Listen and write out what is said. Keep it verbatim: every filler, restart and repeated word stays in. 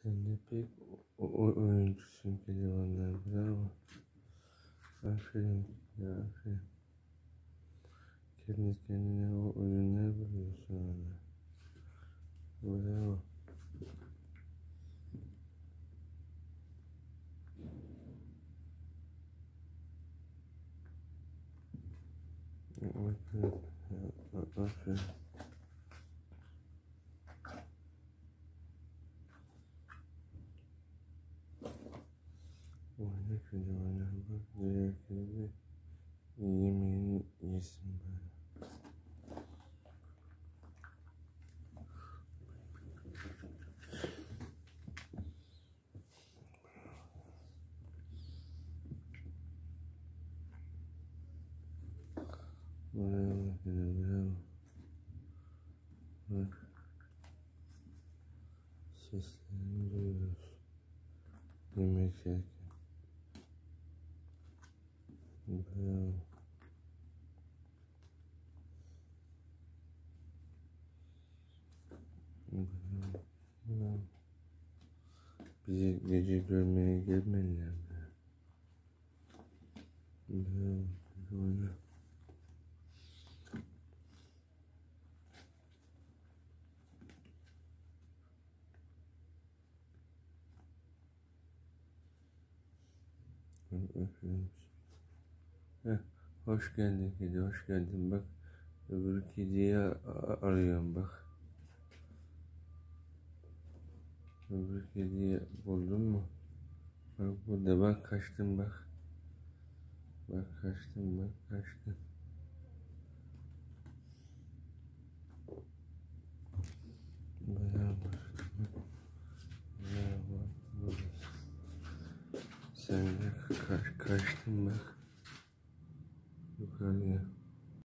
Sen de pek o, o oyuncusun Kedivanlar, bravo. Aferin ya, aferin. Kendi kendine o oyunlar buluyorsun hala. Bravo. Aferin. Ya, aferin. Oyna Kedivanlar, bak diğer kedi yemeğini yesin böyle. Bravo kedi, bravo. Bak, seslerini duyuyoruz yemek yerken. Bravo. Bravo. Bravo. Bizi gece görmeye gelmeliler mi? Bravo. Oyna. Aferin. Heh, hoş geldin kedi, hoş geldin. Bak, öbür kediyi arıyorum bak. Öbür kediyi buldun mu? Bak burada, bak kaçtın bak. Bak kaçtın, bak kaçtın. Bayağı var. Bayağı var. Burası. Sen de kaç, kaçtın bak. Yukarıya.